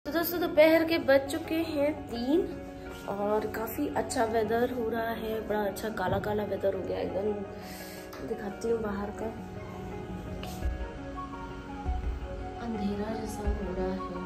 तो दोस्तों दोपहर के बज चुके हैं 3 और काफ़ी अच्छा वेदर हो रहा है। बड़ा अच्छा काला काला वेदर हो गया एकदम। दिखाती हूँ बाहर का, अंधेरा जैसा हो रहा है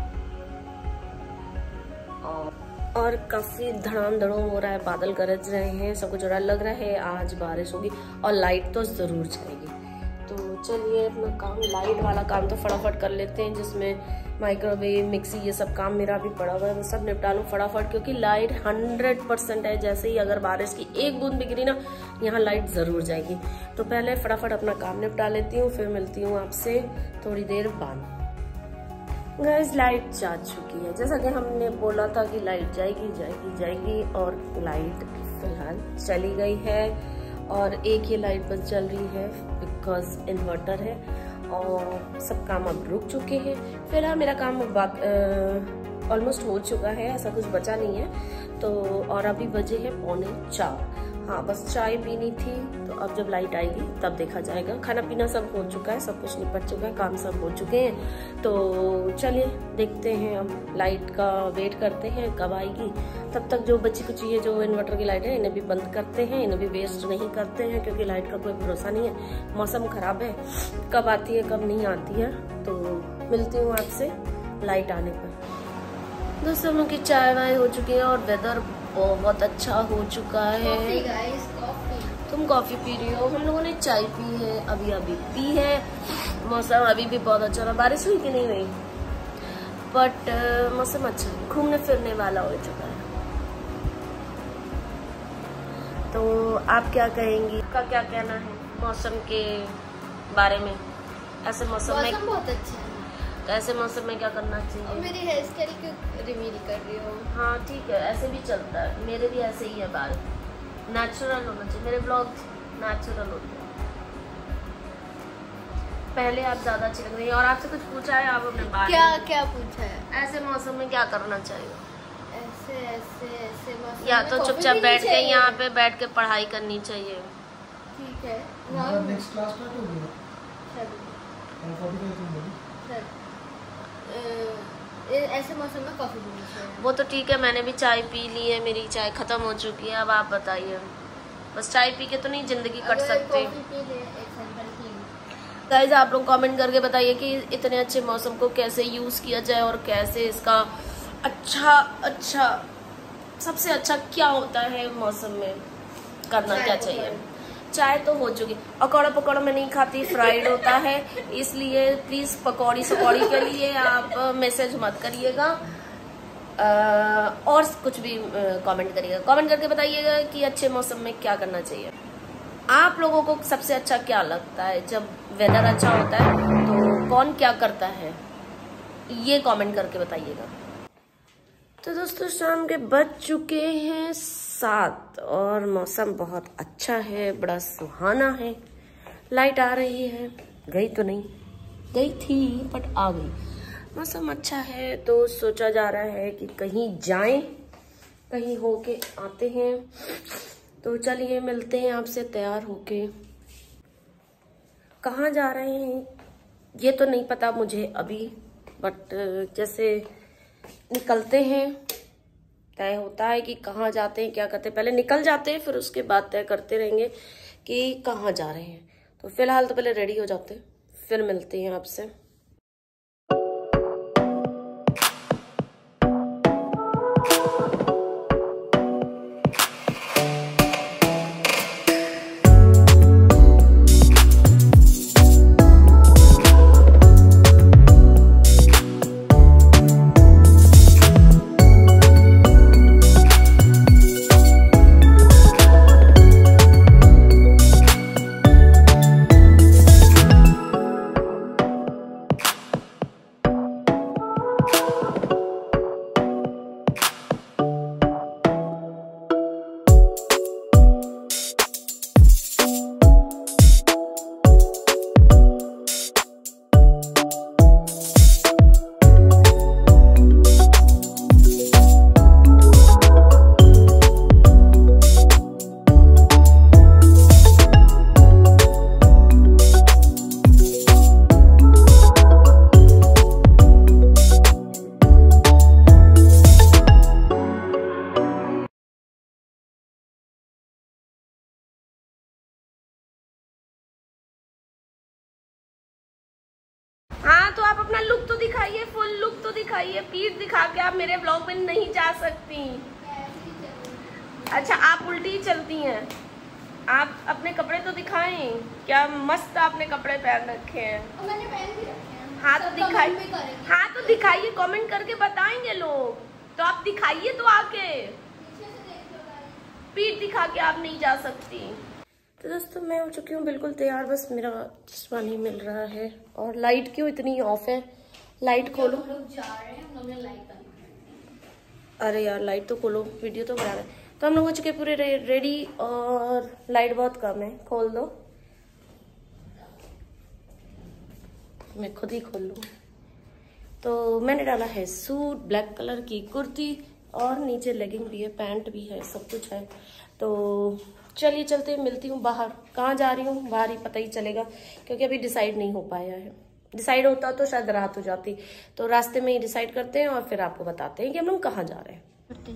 और काफ़ी धड़ाम धड़ों हो रहा है। बादल गरज रहे हैं, सब कुछ हो रहा है। लग रहा है आज बारिश होगी और लाइट तो ज़रूर जाएगी। तो चलिए अपना काम, लाइट वाला काम तो फटाफट कर लेते हैं, जिसमें माइक्रोवेव, मिक्सी, ये सब काम मेरा अभी पड़ा हुआ है। वो सब निपटा लूँ फटाफट, क्योंकि लाइट 100% है। जैसे ही अगर बारिश की एक बूंद भी गिरी ना, यहाँ लाइट ज़रूर जाएगी। तो पहले फटाफट अपना काम निपटा लेती हूँ, फिर मिलती हूँ आपसे थोड़ी देर बाद। गाइस लाइट जा चुकी है, जैसा कि हमने बोला था कि लाइट जाएगी जाएगी जाएगी, और लाइट फिलहाल चली गई है। और एक ही लाइट बस चल रही है बिकॉज इन्वर्टर है, और सब काम अब रुक चुके हैं। फिलहाल मेरा काम ऑलमोस्ट हो चुका है, ऐसा कुछ बचा नहीं है। तो और अभी बजे हैं 3:45। हाँ, बस चाय पीनी थी। तो अब जब लाइट आएगी तब देखा जाएगा। खाना पीना सब हो चुका है, सब कुछ निपट चुका है, काम सब हो चुके हैं। तो चलिए देखते हैं, अब लाइट का वेट करते हैं कब आएगी। तब तक जो बची कुची है, जो इन्वर्टर की लाइट है, इन्हें भी बंद करते हैं, इन्हें भी वेस्ट नहीं करते हैं, क्योंकि लाइट का कोई भरोसा नहीं है। मौसम खराब है, कब आती है कब नहीं आती है। तो मिलती हूँ आपसे लाइट आने पर। दोस्तों लोगों की चाय वाय हो चुकी है और वेदर बहुत अच्छा हो चुका है। तुम कॉफी पी रही हो, हम लोगों ने चाय पी है, अभी अभी पी है। मौसम अभी भी बहुत अच्छा रहा। बारिश हुई कि नहीं हुई, बट मौसम अच्छा है, घूमने फिरने वाला हो चुका है। तो आप क्या कहेंगी, आपका क्या कहना है मौसम के बारे में? ऐसे मौसम में बहुत अच्छा है। ऐसे मौसम में क्या करना चाहिए? और मेरी हेयर स्टाइल क्यों रिवील कर रही हो? हाँ ठीक है, ऐसे भी चलता है, मेरे भी ऐसे ही है बाल। नेचुरल होना चाहिए, मेरे ब्लॉग नेचुरल होते हैं। पहले आप ज्यादा अच्छी लग रही हैं। और आपसे कुछ पूछा है आप अपने बाल? क्या क्या पूछा है? ऐसे मौसम में क्या करना चाहिए? ऐसे ऐसे ऐसे मौसम या में तो कॉफी चुपचाप पीनी बैठ के चाहिए। यहाँ पे बैठ के पढ़ाई करनी चाहिए। ठीक है, नेक्स्ट क्लास स्टार्ट हो गया। ऐसे मौसम में कॉफी पीनी चाहिए। वो तो ठीक है, मैंने भी चाय पी ली है, मेरी चाय खत्म हो चुकी है। अब आप बताइए, बस चाय पी के तो नहीं जिंदगी कट सकती। गाइस आप लोग कमेंट करके बताइए कि इतने अच्छे मौसम को कैसे यूज किया जाए, और कैसे इसका अच्छा सबसे अच्छा क्या होता है मौसम में, करना क्या चाहिए। चाय तो हो चुकी, पकौड़ा पकौड़ा मैं नहीं खाती, फ्राइड होता है, इसलिए प्लीज पकौड़ी सकौड़ी के लिए आप मैसेज मत करिएगा। और कुछ भी कमेंट करिएगा, कमेंट करके बताइएगा कि अच्छे मौसम में क्या करना चाहिए। आप लोगों को सबसे अच्छा क्या लगता है जब वेदर अच्छा होता है, तो कौन क्या करता है, ये कमेंट करके बताइएगा। तो दोस्तों शाम के बज चुके हैं 7 और मौसम बहुत अच्छा है, बड़ा सुहाना है। लाइट आ रही है, गई तो नहीं, गई थी बट आ गई। मौसम अच्छा है, तो सोचा जा रहा है कि कहीं जाएं, कहीं होके आते हैं। तो चलिए मिलते हैं आपसे तैयार होके। कहाँ जा रहे हैं ये तो नहीं पता मुझे अभी, बट जैसे निकलते हैं तय होता है कि कहाँ जाते हैं, क्या करते हैं। पहले निकल जाते हैं, फिर उसके बाद तय करते रहेंगे कि कहाँ जा रहे हैं। तो फिलहाल तो पहले रेडी हो जाते हैं, फिर मिलते हैं आपसे। दिखाइए, पीठ दिखा के आप मेरे ब्लॉग में नहीं जा सकती। अच्छा आप उल्टी ही चलती हैं। आप अपने कपड़े तो दिखाएं, क्या मस्त आपने कपड़े पहन रखे हैं। मैंने पहन भी रखे हैं। हाँ तो दिखाइए, हाँ तो दिखाइए, कमेंट करके बताएंगे लोग, तो आप दिखाइए तो आके। पीठ दिखा के आप नहीं जा सकती। तो दोस्तों मैं हो चुकी हूँ बिल्कुल तैयार, बस मेरा चश्मा नहीं मिल रहा है। और लाइट क्यों इतनी ऑफ है? लाइट खोलो। हम लोग जा रहे हैं, हम लोग ने लाइट बंद कर दी। अरे यार लाइट तो खोलो, वीडियो तो बना रहे। तो हम लोग हो चुके पूरे रेडी और लाइट बहुत कम है। खोल दो, मैं खुद ही खोल लूँ। तो मैंने डाला है सूट, ब्लैक कलर की कुर्ती और नीचे लेगिंग भी है, पैंट भी है, सब कुछ है। तो चलिए चलते, मिलती हूँ बाहर। कहाँ जा रही हूँ बाहर ही पता ही चलेगा, क्योंकि अभी डिसाइड नहीं हो पाया है। डिसाइड होता तो शायद रात हो जाती, तो रास्ते में ही डिसाइड करते हैं और फिर आपको बताते हैं कि हम लोग कहाँ जा रहे हैं।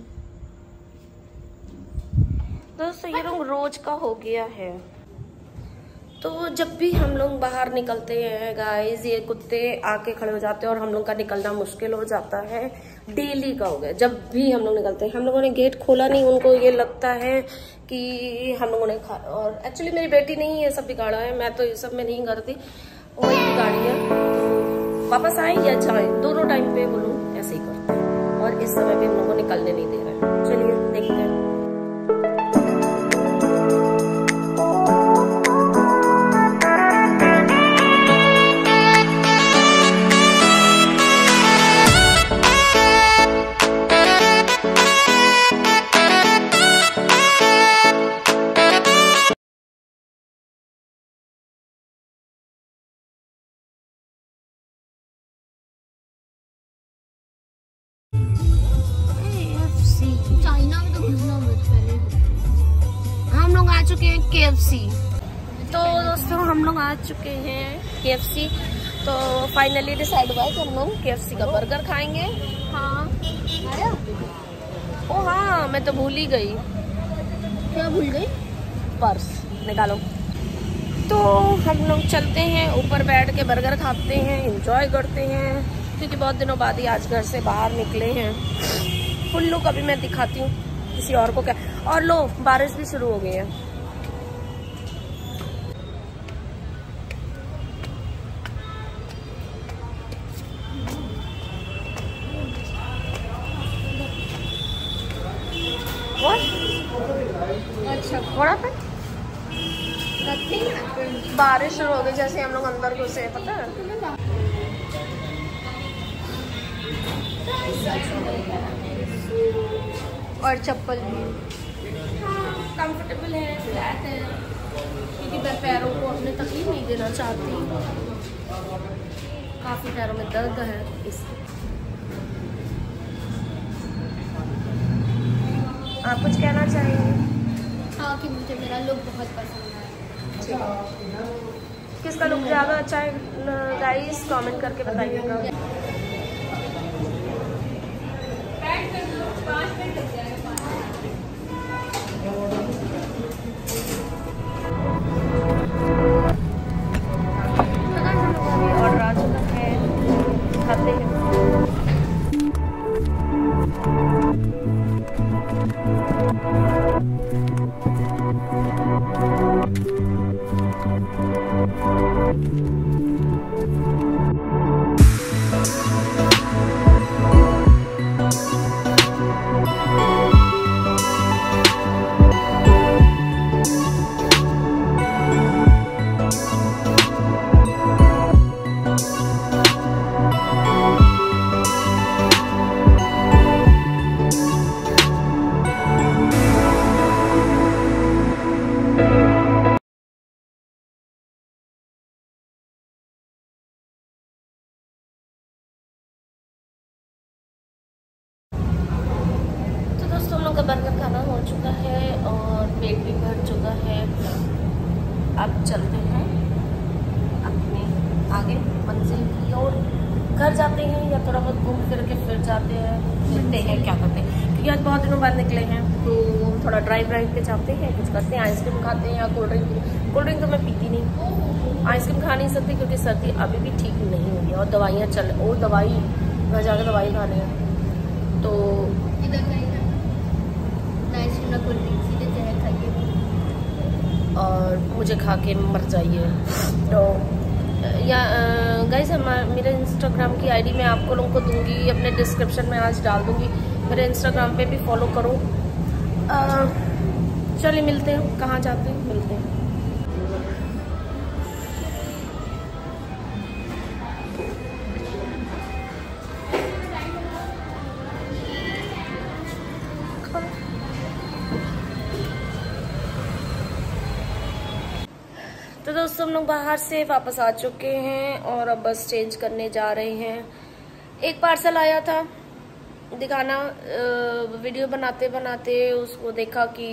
दोस्तों ये लोग रोज का हो गया है, तो जब भी हम लोग बाहर निकलते हैं गाइस, ये कुत्ते आके खड़े हो जाते हैं और हम लोग का निकलना मुश्किल हो जाता है। डेली का हो गया, जब भी हम लोग निकलते हैं। हम लोगों ने गेट खोला नहीं, उनको ये लगता है कि हम लोगों ने और एक्चुअली मेरी बेटी नहीं ये सब बिगाड़ा है, मैं तो ये सब में नहीं करती, वही बिगाड़ी है। तो वापस आए या जाए, दोनों टाइम पे वो लोग ऐसे ही करते हैं और इस समय पे हम लोग को निकलने नहीं दे रहे। चलिए देखते हैं। चाइना में तो घुसना मत पहले। हम लोग आ चुके हैं KFC। तो दोस्तों हम लोग आ चुके हैं KFC। तो फाइनली डिसाइड हुआ है कि हम लोग KFC का बर्गर खाएंगे। हाँ आया? ओ हाँ, मैं तो भूल ही गई। क्या भूल गई? पर्स निकालो। तो हम लोग चलते हैं, ऊपर बैठ के बर्गर खाते हैं, एंजॉय करते हैं, क्योंकि बहुत दिनों बाद ही आज घर से बाहर निकले हैं। फुल्लू कभी मैं दिखाती हूँ किसी और को क्या। और लो बारिश भी शुरू हो गई है। अच्छा What happened? बारिश शुरू हो गई, जैसे हम लोग अंदर घुसे, पता है। और चप्पल भी कंफर्टेबल है, फ्लैट है, क्योंकि मैं पैरों को अपने तकलीफ नहीं देना चाहती। काफी पैरों में दर्द है इसलिए। आप कुछ कहना चाहेंगे? हाँ कि मुझे मेरा लुक बहुत पसंद है। किसका लुक ज़्यादा अच्छा है गाइस, कमेंट करके बताइएगा। ऑर्डर आ चुका है, खाते हैं। का बर्गर खाना हो चुका है और पेट भी भर चुका है। अब चलते हैं अपने आगे मंजिल की ओर। घर जाते हैं या थोड़ा बहुत घूम फिर के फिर जाते हैं, मिलते हैं, क्या करते हैं, क्योंकि आज बहुत दिनों बाद निकले हैं तो थोड़ा ड्राइव पे जाते हैं, कुछ करते हैं, आइसक्रीम खाते हैं या कोल्ड ड्रिंक तो मैं पीती नहीं, आइसक्रीम खा नहीं सकती क्योंकि सर्दी अभी भी ठीक नहीं हुई है और दवाइयाँ चल, और दवाई वहाँ जाकर दवाई खाने हैं। तो इधर नहीं खाना, नाइस ना कोल्ड ड्रिंक, सीधे जहर खाइए और मुझे खा के मर जाइए। तो या गाइस मेरे इंस्टाग्राम की आईडी मैं आपको लोगों को दूंगी, अपने डिस्क्रिप्शन में आज डाल दूंगी। मेरे इंस्टाग्राम पे भी फॉलो करो। चलिए मिलते हैं, कहाँ जाते हैं, मिलते हैं। तो दोस्तों हम लोग बाहर से वापस आ चुके हैं और अब बस चेंज करने जा रहे हैं। एक पार्सल आया था, दिखाना वीडियो बनाते बनाते उसको देखा कि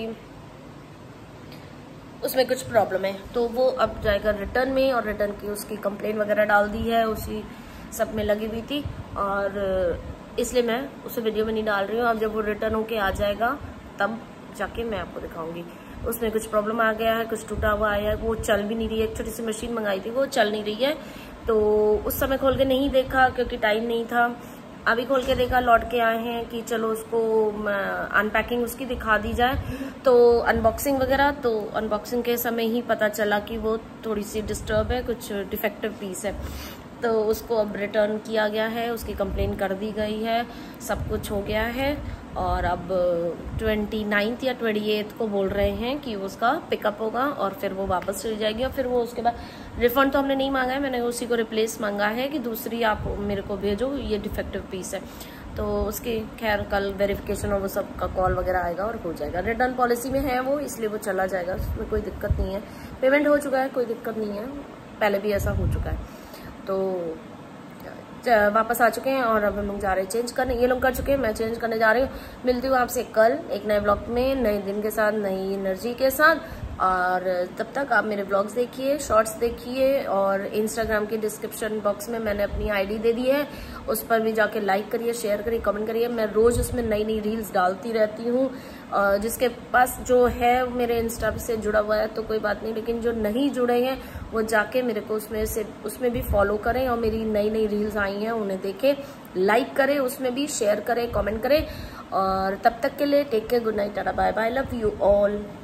उसमें कुछ प्रॉब्लम है, तो वो अब जाएगा रिटर्न में, और रिटर्न की उसकी कंप्लेंट वगैरह डाल दी है, उसी सब में लगी हुई थी, और इसलिए मैं उसे वीडियो में नहीं डाल रही हूँ। अब जब वो रिटर्न होके आ जाएगा तब जाके मैं आपको दिखाऊंगी। उसमें कुछ प्रॉब्लम आ गया है, कुछ टूटा हुआ आया है, वो चल भी नहीं रही है। एक छोटी सी मशीन मंगाई थी, वो चल नहीं रही है, तो उस समय खोल के नहीं देखा क्योंकि टाइम नहीं था। अभी खोल के देखा, लौट के आए हैं कि चलो उसको अनपैकिंग उसकी दिखा दी जाए, तो अनबॉक्सिंग वगैरह, तो अनबॉक्सिंग के समय ही पता चला कि वो थोड़ी सी डिस्टर्ब है, कुछ डिफेक्टिव पीस है, तो उसको अब रिटर्न किया गया है, उसकी कंप्लेंट कर दी गई है, सब कुछ हो गया है। और अब 29 या 28 को बोल रहे हैं कि उसका पिकअप होगा और फिर वो वापस चली जाएगी, और फिर वो उसके बाद रिफंड तो हमने नहीं मांगा है, मैंने उसी को रिप्लेस मांगा है कि दूसरी आप मेरे को भेजो, ये डिफेक्टिव पीस है। तो उसकी खैर कल वेरिफिकेशन और वो सब का कॉल वगैरह आएगा और हो जाएगा। रिटर्न पॉलिसी में है वो, इसलिए वो चला जाएगा, उसमें कोई दिक्कत नहीं है। पेमेंट हो चुका है, कोई दिक्कत नहीं है, पहले भी ऐसा हो चुका है। तो वापस आ चुके हैं और अब हम लोग जा रहे हैं चेंज करने। ये लोग कर चुके हैं, मैं चेंज करने जा रही हूँ। मिलती हूँ आपसे कल एक नए ब्लॉग में, नए दिन के साथ, नई एनर्जी के साथ। और तब तक आप मेरे ब्लॉग्स देखिए, शॉर्ट्स देखिए, और इंस्टाग्राम के डिस्क्रिप्शन बॉक्स में मैंने अपनी आईडी दे दी है, उस पर भी जाके लाइक करिए, शेयर करिए, कमेंट करिए। मैं रोज उसमें नई नई रील्स डालती रहती हूँ। जिसके पास जो है मेरे इंस्टा से जुड़ा हुआ है तो कोई बात नहीं, लेकिन जो नहीं जुड़े हैं वो जाके मेरे को उसमें भी फॉलो करें, और मेरी नई नई रील्स आई हैं उन्हें देखें, लाइक करें, उसमें भी शेयर करें, कमेंट करें। और तब तक के लिए take care, good night, tata, bye bye, love you all.